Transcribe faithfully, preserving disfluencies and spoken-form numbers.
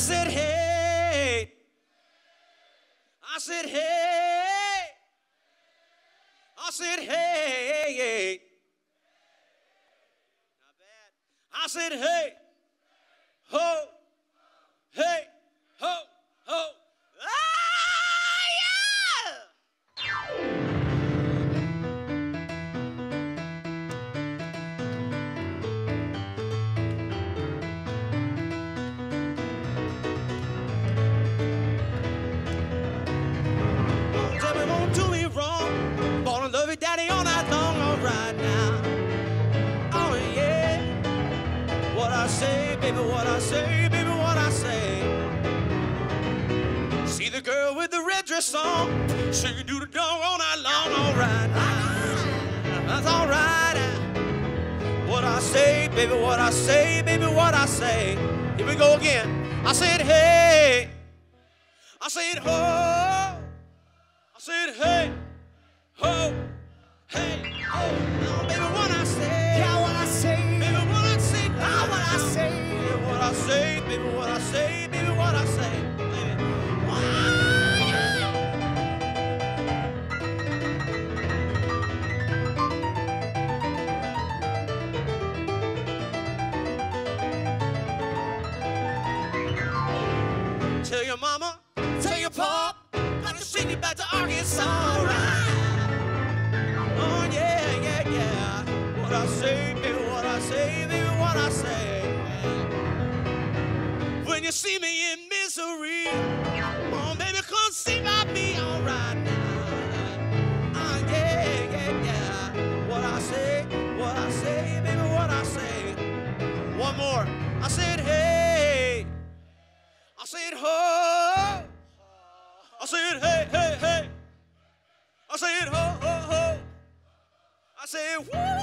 said, hey. I said, hey. I said, hey. Not bad. I said, hey. Ho. Hey. Ho. Ho. Ah, yeah. Tell me, won't do me wrong. Born to love you, daddy, all night long. All right now. Oh, yeah. What I say, baby, what I say, baby, what I say. See the girl with the red dress on. She can do the dog all night long. All right now. That's all right now. What I say, baby, what I say, baby, what I say. Here we go again. I said, hey. I said, ho. I said, hey, ho, hey, ho. Now, baby, what I say, Yeah, what I say, baby, what I say, ah, what I say, baby, what I say, baby, what I say, baby, what I say, baby. Tell your mama, tell your pop, I can send you back to Arkansas, all right? Oh, yeah, yeah, yeah. What I say, baby, what I say, baby, what I say. When you see me in misery, oh, baby, come see about me, all right now. Oh, yeah, yeah, yeah. What I say, what I say, baby, what I say. One more. I said, hey. I said, ho. I said, hey, hey, hey. I said, ho, ho, ho. I said, woo.